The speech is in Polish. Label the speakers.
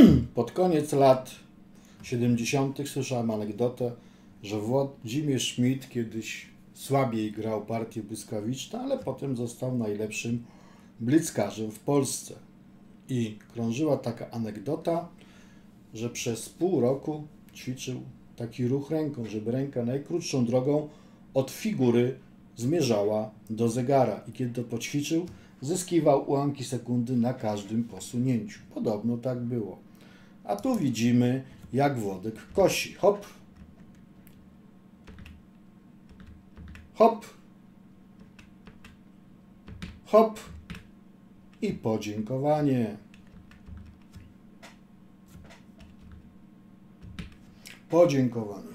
Speaker 1: Pod koniec lat 70. słyszałem anegdotę, że Włodzimierz Schmidt kiedyś słabiej grał partię błyskawiczną, ale potem został najlepszym blickarzem w Polsce. I krążyła taka anegdota, że przez pół roku ćwiczył taki ruch ręką, żeby ręka najkrótszą drogą od figury zmierzała do zegara. I kiedy to poćwiczył, zyskiwał ułamki sekundy na każdym posunięciu. Podobno tak było. A tu widzimy, jak Włodek kosi. Hop, hop, hop i podziękowanie. Podziękowanie.